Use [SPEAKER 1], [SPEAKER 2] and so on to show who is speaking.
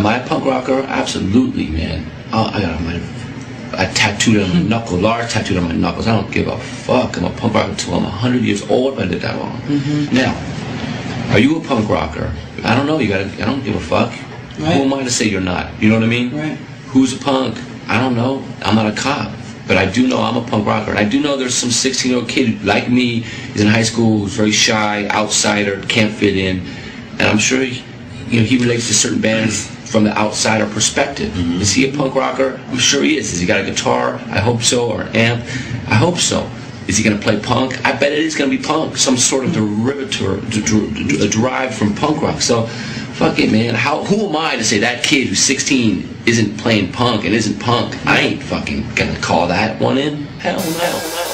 [SPEAKER 1] Am I a punk rocker? Absolutely, man. I tattooed it on my knuckle, large tattooed on my knuckles. I don't give a fuck. I'm a punk rocker until I'm 100 years old if I did that wrong. Now, are you a punk rocker? I don't know. I don't give a fuck.
[SPEAKER 2] Right.
[SPEAKER 1] Who am I to say you're not? You know what I mean?
[SPEAKER 2] Right.
[SPEAKER 1] Who's a punk? I don't know. I'm not a cop. But I do know I'm a punk rocker. And I do know there's some 16-year-old kid like me, he's in high school, who's very shy, outsider, can't fit in. And I'm sure he relates to certain bands from the outsider perspective. Is he a punk rocker? I'm sure he is. Has he got a guitar? I hope so. Or an amp? I hope so. Is he going to play punk? I bet it is going to be punk. Some sort of derived from punk rock. So, fuck it, man. Who am I to say that kid who's 16 isn't playing punk and isn't punk? I ain't fucking going to call that one in. Hell no.